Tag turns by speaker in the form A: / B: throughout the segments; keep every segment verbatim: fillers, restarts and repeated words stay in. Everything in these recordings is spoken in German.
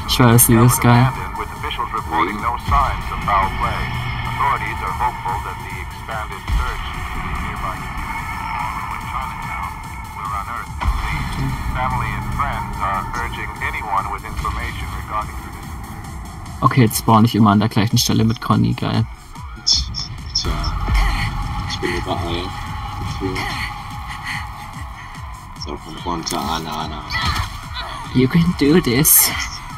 A: Ich weiß, die ist geil. Okay, jetzt spawn ich immer an der gleichen Stelle mit Conny, geil.
B: Tja, ich bin überall gefühlt. So, komm runter, Anna, Anna.
A: You can do this.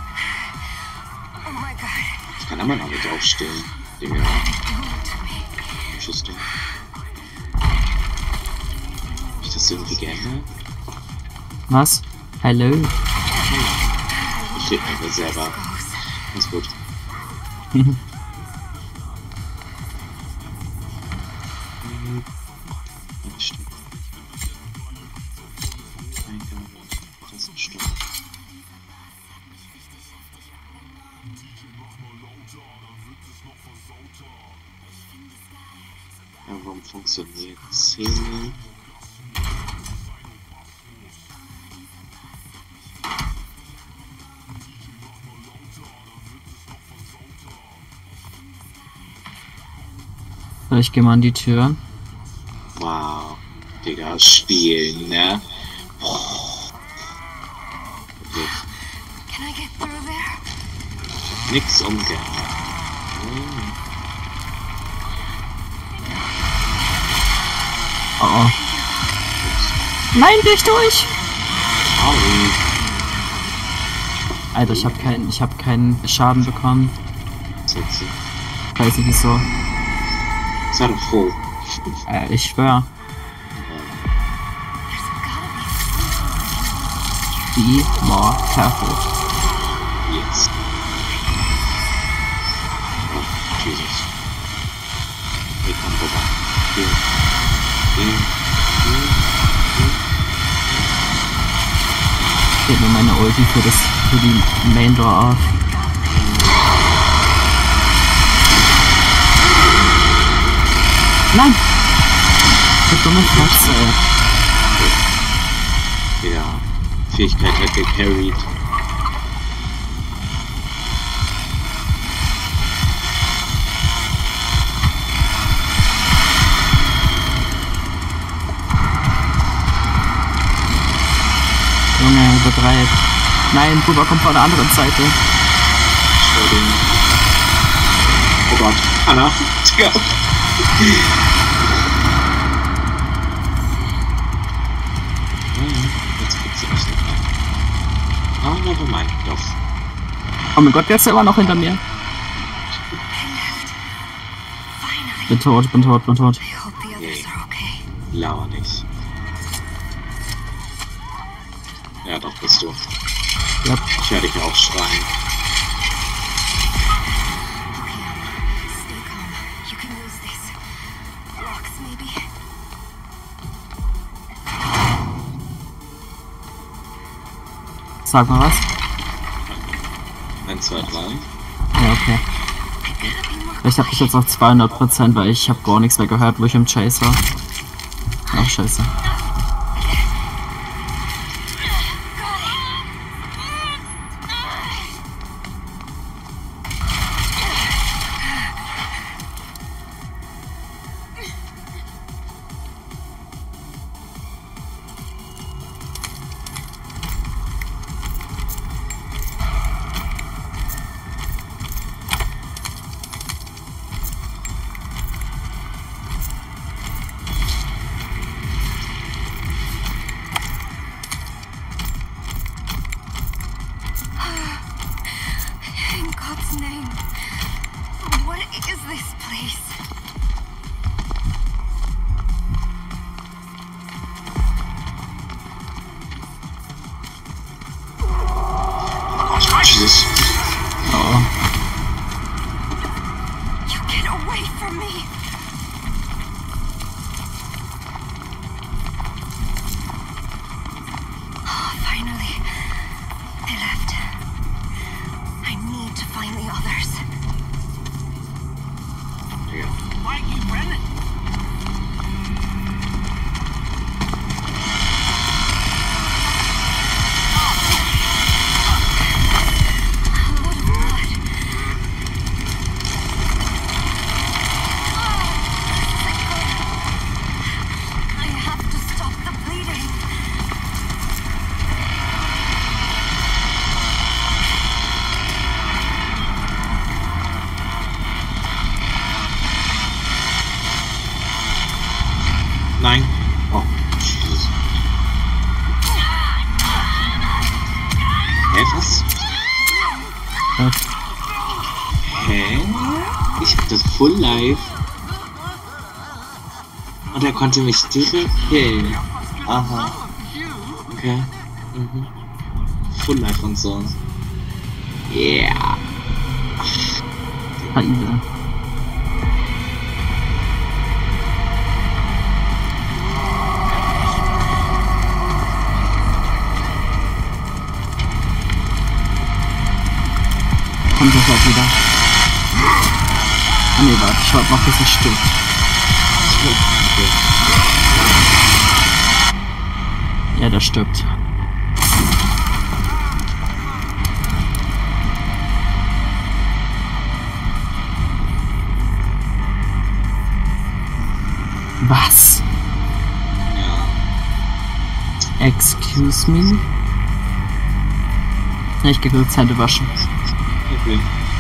B: Ich kann immer noch nicht aufstehen. Digga. Interesting. Hab ich das irgendwie geändert?
A: Was? Hallo?
B: Ich rede mit mir selber. Ist gut.
A: Mhm.
B: Ja, warum funktioniert Szene?
A: So, ich gehe mal an die Tür.
B: Wow. Digga, spielen, ne? Okay. Nix umgehen. Hm.
A: Oh oh. Nein, nicht durch!
B: Sorry.
A: Alter, ich hab keinen, ich hab keinen Schaden bekommen.
B: Sexy.
A: Weiß ich wieso.
B: Sei doch froh.
A: Äh, ich schwör. Be more careful.
B: Yes. Oh, Jesus. Hey, komm rüber. Hier. Hier. Hier. Hier.
A: Ich gebe mir meine Ulti für, das, für die Main Door auf. Nein! Der dumme Fotze.
B: Ja. Fähigkeit hat gecarried.
A: Junge, übertreibt. Nein, Buba kommt von der anderen Seite.
B: Oh Gott. Anna. Digga. Jetzt gibt's echt nicht mehr. Ah, never mind. Doch.
A: Oh mein Gott, der ist ja immer noch hinter mir. Bin tot, bin tot, bin tot.
B: Nee. Lauer nicht. Ja, doch, bist du.
A: Ja.
B: Ich werde dich auch schreien.
A: Sag mal was.
B: eins, zwei, drei.
A: Ja, okay. Ich hab dich jetzt auf zweihundert Prozent, weil ich hab gar nichts mehr gehört, wo ich im Chase war. Ach, scheiße.
B: Jesus.
A: Oh.
C: You get away from me. Oh, finally. They left. I need to find the others.
B: Yeah.
C: Why are you running?
A: Was?
B: Hä? Ich hab das Full Life. Und er konnte mich direkt killen. Aha. Okay. Mhm. Full Life und so. Yeah.
A: Haide. Kommt sofort wieder. Ah ne, warte, schaut noch, bis er stirbt. Ja, der stirbt. Was?
B: Ja.
A: Excuse me? Ich gehe kurz Hände waschen.
B: Okay.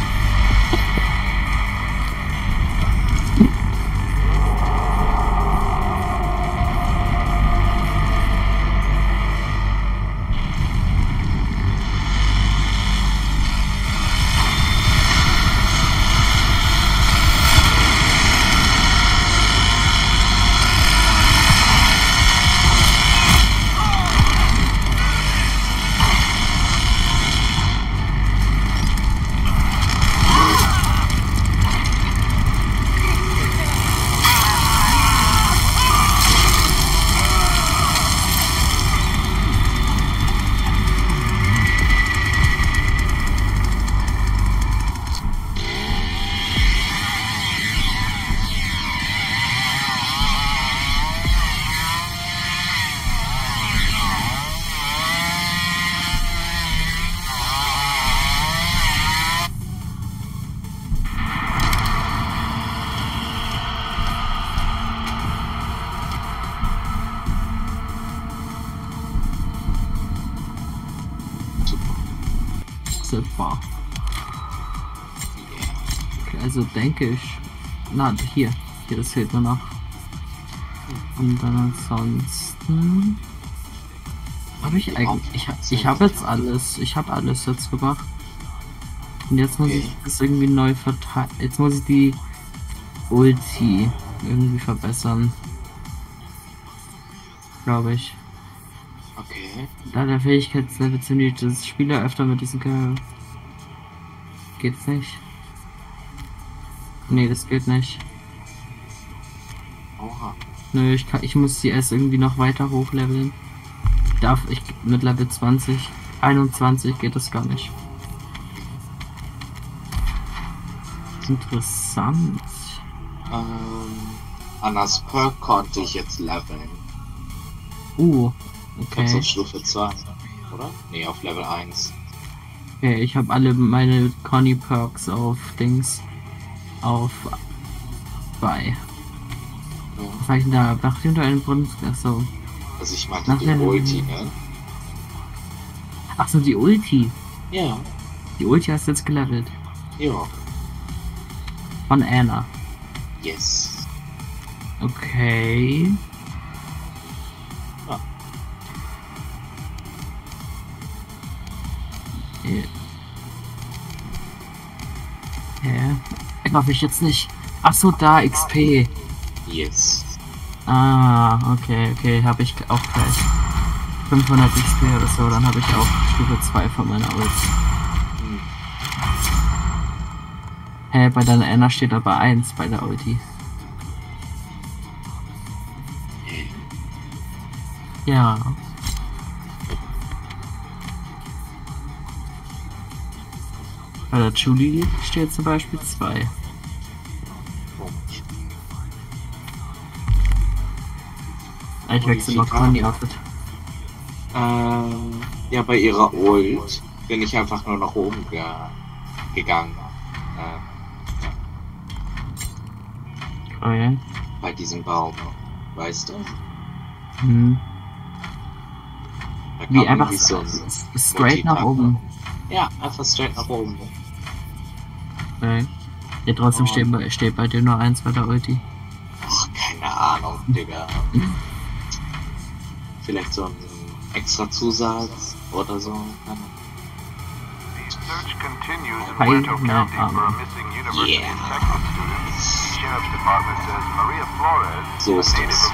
A: Super. Okay, also denke ich. Na, hier. Hier, das fehlt mir noch. Und dann ansonsten. Habe ich eigentlich. Ich, ich habe jetzt alles. Ich habe alles jetzt gemacht. Und jetzt muss ich das irgendwie neu verteilen. Jetzt muss ich die Ulti irgendwie verbessern. Glaube ich.
B: Okay.
A: Da der Fähigkeitslevel ziemlich das Spieler öfter mit diesem Kerl. Geht's nicht? Nee, das geht nicht.
B: Oha.
A: Nö, ich kann, ich muss die erst irgendwie noch weiter hochleveln. Darf ich mit Level zwanzig, einundzwanzig geht das gar nicht. Interessant.
B: Ähm, Annas Perk konnte ich jetzt leveln.
A: Uh,
B: Kommst
A: okay.
B: auf Stufe zwei, oder? Nee, auf Level eins.
A: Okay, ich habe alle meine Conny Perks auf Dings auf bei.
B: Ja.
A: Was sag ich denn da? Nach unter einem Brunnen. Achso.
B: Also ich meinte
A: Nach
B: die
A: der-
B: Ulti, ne?
A: Achso, die Ulti.
B: Ja.
A: Die Ulti hast du jetzt gelevelt.
B: Ja.
A: Von Anna.
B: Yes.
A: Okay.
B: Ja.
A: Äh. Hä? Hoffe ich jetzt nicht. Achso, da X P.
B: Yes.
A: Ah, okay, okay, habe ich auch gleich. fünfhundert X P oder so, dann habe ich auch Stufe zwei von meiner Ult.
B: Hm.
A: Hä, hey, bei deiner Anna steht aber eins bei der Ulti. Ja. Bei der Julie steht zum Beispiel zwei.
B: Komisch.
A: Ich wechsle noch Conny Outfit.
B: Ähm, ja, bei ihrer Ult bin ich einfach nur nach oben ge gegangen. Äh,
A: Okay.
B: bei diesem Baum. Weißt du?
A: Hm.
B: Da
A: Wie
B: kam
A: einfach
B: irgendwie so ein
A: s- straight nach
B: Multitakter.
A: oben.
B: Ja, einfach straight nach oben.
A: Okay. Ja, trotzdem
B: Oh.
A: steht bei, steht bei dir nur eins bei der Ulti.
B: Ach, keine Ahnung, Digga. Vielleicht so ein extra Zusatz oder so. Keine Ahnung.
A: Keine Ahnung.
B: Yeah. So ist das.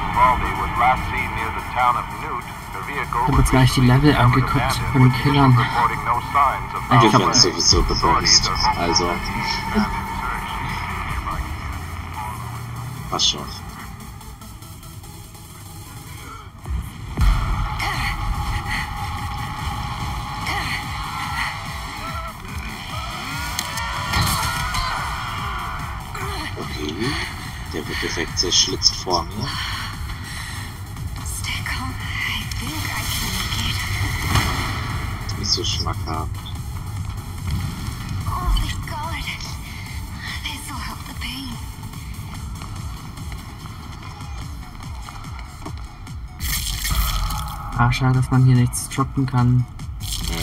A: Ich habe jetzt gleich die Level angeguckt von den Killern.
B: Wir werden sowieso begrüßt. Also. Was schon. Okay. Der wird direkt zerschlitzt vor mir.
C: Stay calm. I think I can make it.
B: Nicht so schmackhaft.
C: Oh, thank God. This will help the pain.
A: Ah, schade, dass man hier nichts droppen kann.
B: Ja.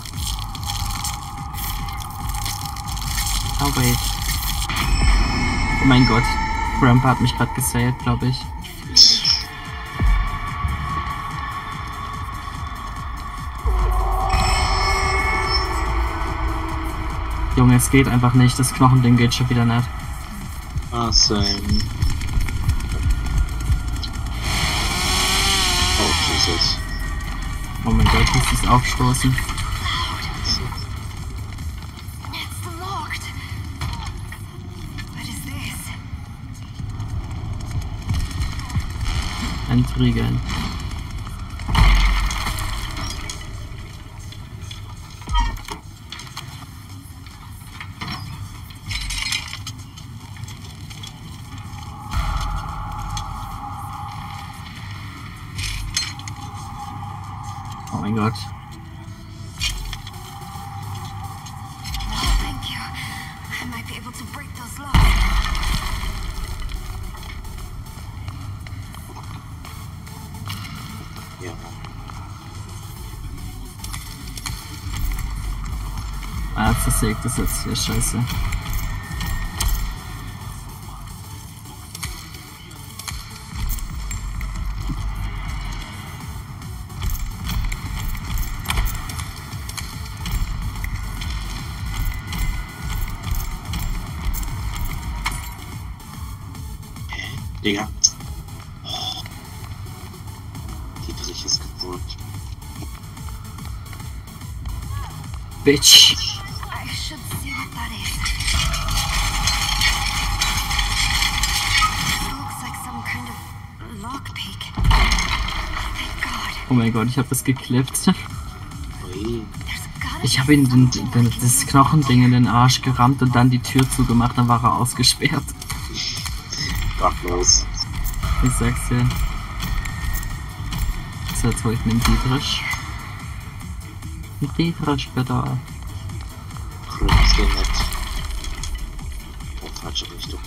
A: Oh, wait. Oh mein Gott. Grandpa hat mich gerade gesaved, glaube ich. Junge, es geht einfach nicht. Das Knochending geht schon wieder nicht.
B: Ah, same. Oh, Jesus.
A: Oh mein Gott, ich muss es aufstoßen.
C: It's locked. What is this?
A: Entriegeln. Oh mein Gott.
C: No, thank you. I might be able to break those locks.
B: Ja.
A: Ah, zersägt das jetzt hier, scheiße.
B: Digga. Oh. Dietrich ist kaputt.
A: Bitch.
C: I should see what that is. This looks like some kind of lockpick. Thank God.
A: Oh mein Gott, ich habe das geklippt.
B: Ui.
C: There's gotta
A: Ich
C: be
A: habe ihm den,
C: something I
A: den,
C: can
A: das
C: use.
A: Knochending in den Arsch gerammt und dann die Tür zugemacht, dann war er ausgesperrt.
B: Gottlos.
A: Ich sag's dir. So, jetzt hol ich mir einen Dietrich. Ein Dietrich, bitte.
B: Rümpste nicht. Oh, falsche Richtung.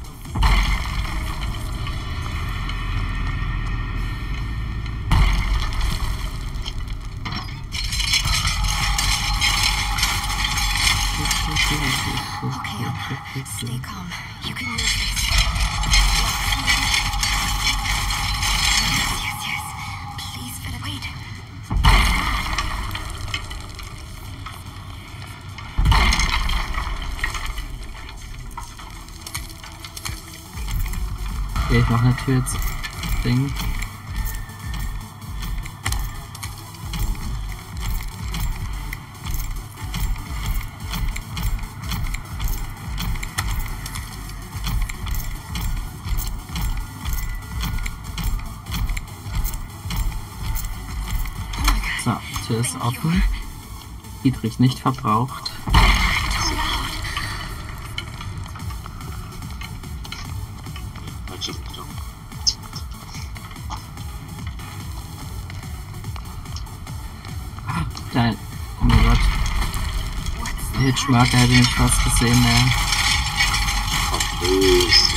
C: Okay, Alma. Stay calm. You can use this. Yes, yes, yes. Please, Philip. Wait.
A: Okay, ich mach eine Tür jetzt. Ding. So, Tür ist offen. Dietrich nicht verbraucht.
B: Falsche Richtung.
A: Nein. Oh mein Gott. Der Hitchmarker hätte mich fast gesehen, ne?
B: Gottlos.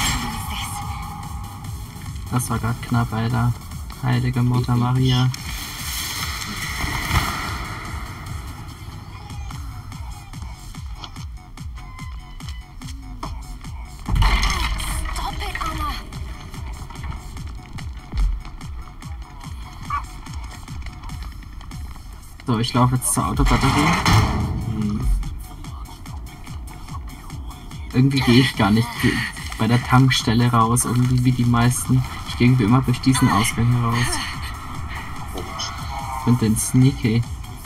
A: Das war gerade knapp, Alter. Heilige Mutter Maria.
C: Stop it, Alma.
A: So, ich laufe jetzt zur Autobatterie.
B: Hm.
A: Irgendwie gehe ich gar nicht bei der Tankstelle raus, irgendwie wie die meisten. Ich gehe irgendwie immer durch diesen Ausgang heraus.
B: Komisch.
A: Ich finde den sneaky.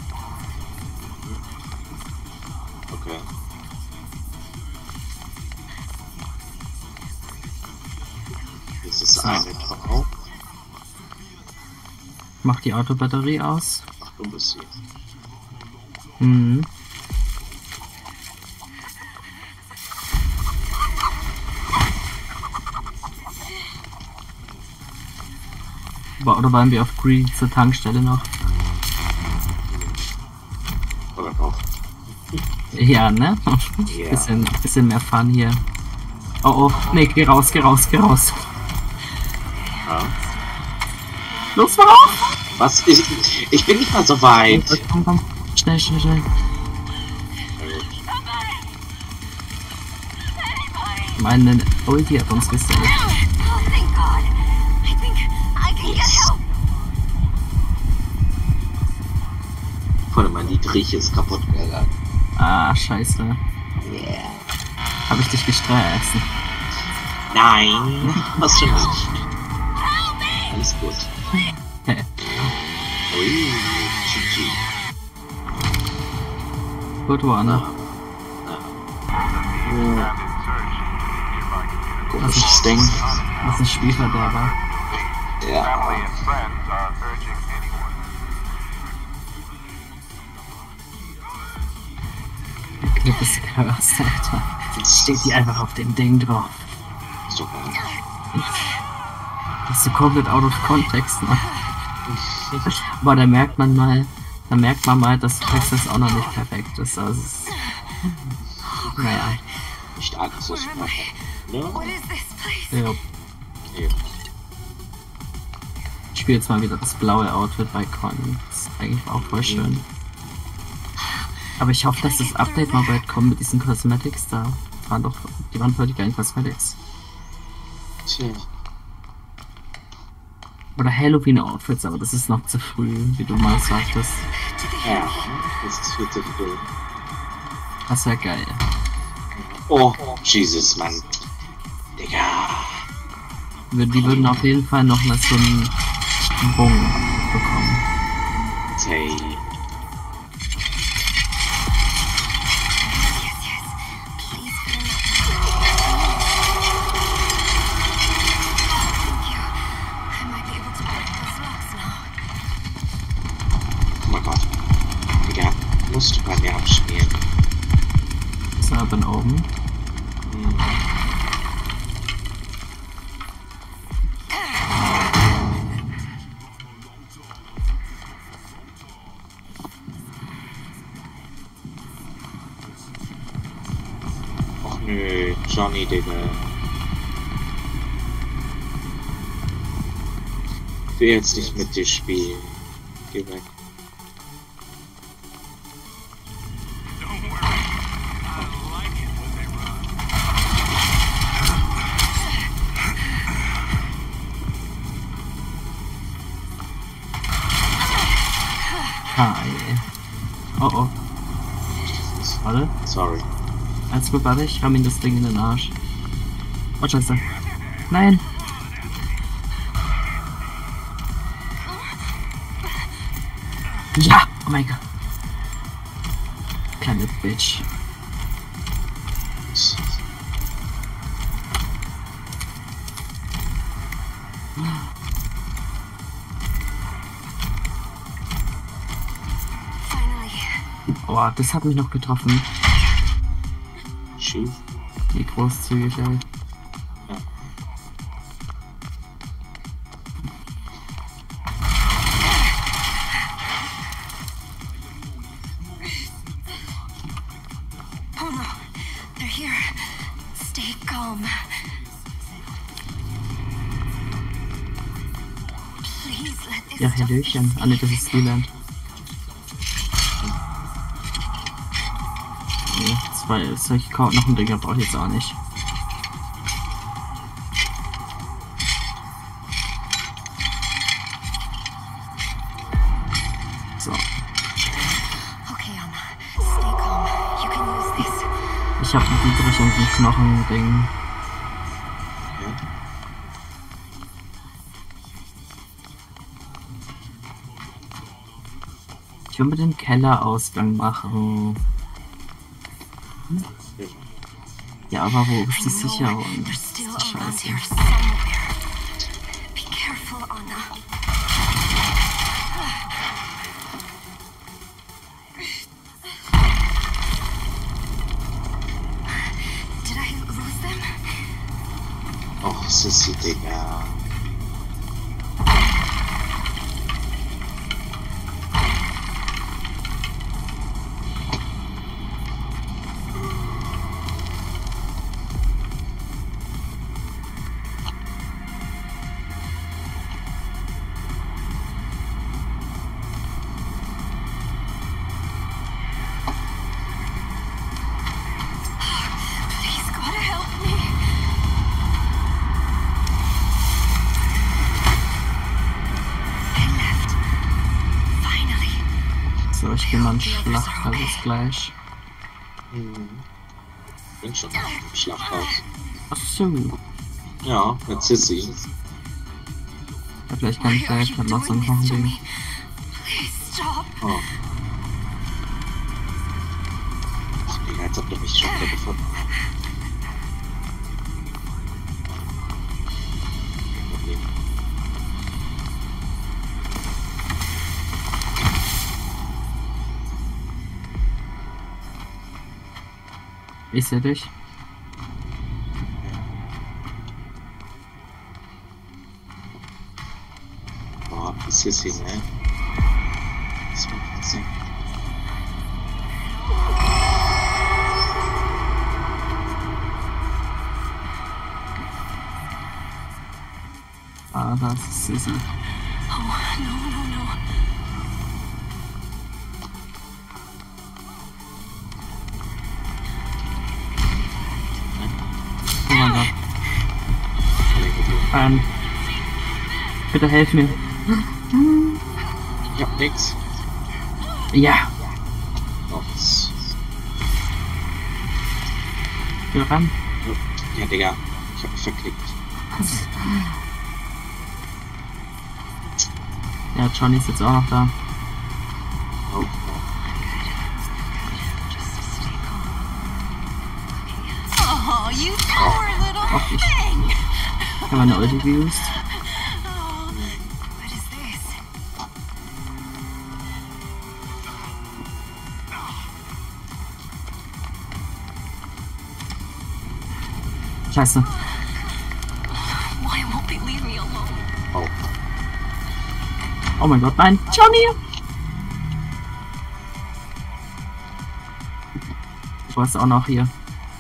B: Okay. Das ist
A: So.
B: eine Frau.
A: Mach die Autobatterie aus.
B: Ach, du bist hier.
A: Mhm. Oder waren wir auf Greedy zur Tankstelle noch?
B: Oder auch.
A: Ja, ne?
B: Ja.
A: Bisschen, bisschen mehr Fun hier. Oh, oh, nee, geh raus, geh raus, geh raus.
B: Ja.
A: Los, fahr auf!
B: Was? Ich, ich bin nicht mal so weit.
A: Komm, komm, schnell, schnell, schnell. Meine Ulti hat uns gestellt.
C: Oh, thank God. I think I can get help.
B: Warte mal, die Drieche ist kaputt gegangen.
A: Ah, scheiße.
B: Yeah.
A: Hab ich dich gestresst?
B: Nein, hast du nicht. Alles gut.
A: Hä?
B: Ui, G G.
A: Good one.
B: Komisches Ding.
A: Das ist ein Spielverderber.
B: Ja.
A: Clip ist cursed, Alter. Jetzt steht die einfach auf dem Ding drauf.
B: Super.
A: Das ist so komplett out of context, ne? Aber da merkt man mal, da merkt man mal, dass Texas auch noch nicht perfekt ist. Also es ist, naja.
B: Nicht alles ist perfekt. Ne?
C: What is this place?
A: Ja.
B: Ja.
A: Ich spiele jetzt mal wieder das blaue Outfit bei Con. Das ist eigentlich auch voll schön. Aber ich hoffe, dass das Update mal bald kommt mit diesen Cosmetics da. Das waren doch, die waren voll die geilen Cosmetics.
B: Tja.
A: Oder Halloween-Outfits, aber das ist noch zu früh, wie du mal sagtest.
B: Ja, das ist viel zu früh.
A: Das wäre geil.
B: Oh, Jesus, Mann. Digga.
A: Wir- Die würden auf jeden Fall noch mal so einen Sprung bekommen.
B: Hey.
C: I might be able to break those locks now.
B: Oh mein Gott. Digga, musst du bei mir abspielen.
A: So, bin oben.
B: Hm. Och nö, Johnny, Digga. Ich will jetzt nicht mit dir spielen. Geh weg.
A: Hi. Oh oh. Warte.
B: Sorry.
A: Alles gut, warte, ich ramm ihm das Ding in den Arsch. Oh, scheiße. Nein! Ja! Oh mein Gott. Kleine Bitch.
C: Finally.
A: Oh, das hat mich noch getroffen.
B: Schief.
A: Wie großzügig, ey.
B: Ja.
C: Oh no. They're here. Stay calm. Please let this
A: Ja,
C: stuff
A: Hallöchen.
C: be
A: Ah, ne, das ist Leland. Nee, zwei, solche Knochendinger brauche ich jetzt auch nicht. So.
C: Okay, Anna. Stay calm. You can use this.
A: Ich hab einen Dietrich und ein Knochen-Ding.
B: Ja.
A: Ich will mir den Kellerausgang machen. Ja, aber wo ist die Sicherung?
C: There's still
A: Das ist
C: Anna's
A: scheiße.
C: here somewhere. Be careful, Anna. Did I lose them?
B: Och, Sissy, Digga.
C: Please, gotta help me. I left. Finally.
A: So, ich geh mal in Schlacht, alles gleich.
B: Hm. Bin schon im Schlachthaus.
A: Ach so.
B: Ja, mit Sissy.
A: Ja, vielleicht kann ich
C: Why
A: da
C: are
A: jetzt
C: you
A: noch so
C: doing
A: ein
C: this to
A: Ding.
C: me? Please stop.
B: Oh. Ach, Digga, jetzt habt ihr mich schon wieder gefunden. Kein Problem.
A: Ich seh dich.
B: Boah, die Sissy, ne? Das war witzig.
A: Ah, das ist Sissy.
C: Oh, no, no, no.
A: Oh mein Gott. Ähm. Bitte helf mir.
B: Ich hab nix.
A: Ja,
B: Oh, das-
A: wir ran.
B: ja, Digga. Ich hab mich verklickt.
A: Ja, Johnny ist jetzt auch noch da.
B: Oh, oh.
C: Just stay calm. Oh, you poor little
A: Ach, ich-
C: thing.
A: Ich habe meine Ulti geused.
C: Oh, what is this?
A: Scheiße.
C: Why won't they leave me alone?
B: Oh.
A: Oh mein Gott, nein. Johnny! Du warst auch noch hier.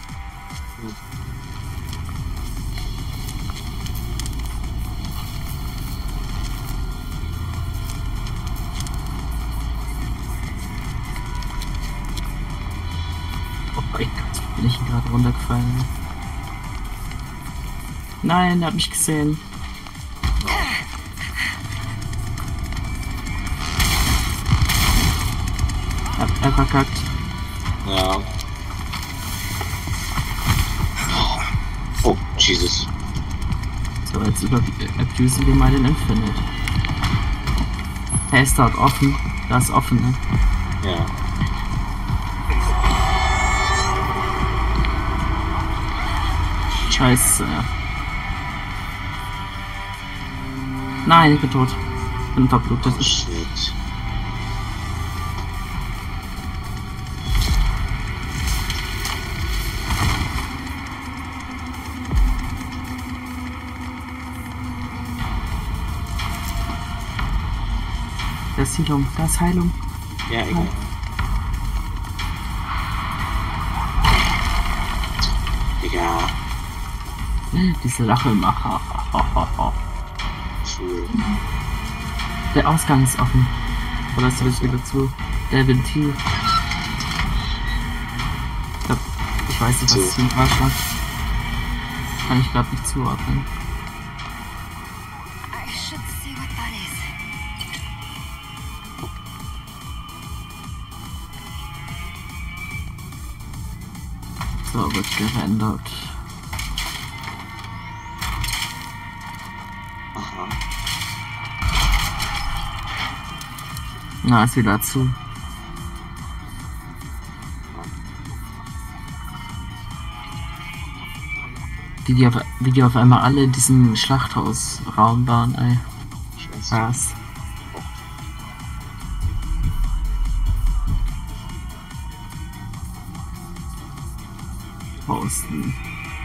A: Oh mein Gott, bin ich hier gerade runtergefallen. Nein, er hat mich gesehen. Er, er verkackt.
B: Ja. Oh, Jesus.
A: So, jetzt über abusen wir mal den Infinite. Er ist dort offen. Da ist offen, ne?
B: Ja.
A: Scheiße. Nein, ich bin tot. Bin verblutet.
B: Oh, shit.
A: Da ist Heilung. Da ist Heilung.
B: Ja, egal. Digga.
A: Diese Lache immer.
B: Cool.
A: Der Ausgang ist offen. Oder ist das wieder zu? Der Ventil. Ich glaub, ich weiß nicht, was es für ein Arsch war. Kann ich gerade nicht zuordnen.
C: I should see what that is.
A: So, wird gerendert.
B: Aha.
A: Na, ist wieder zu. Wie die auf, wie die auf einmal alle in diesem Schlachthausraum waren, ey.
B: Ich weiß nicht.
A: Was? Posten.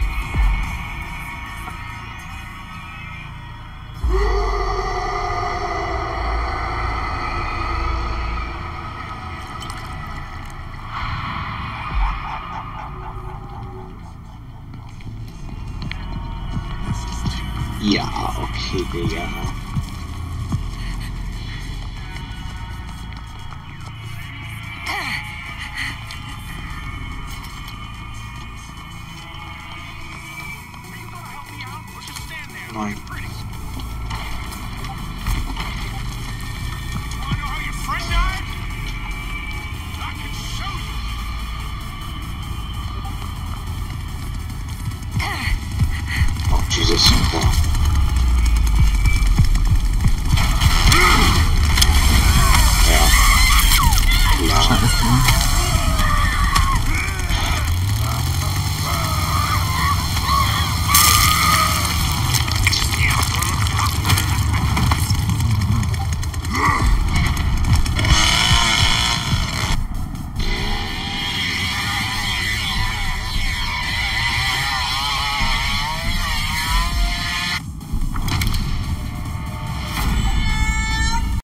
B: Ja, okay, Digga. Nein. Oh, Jesus. Ja.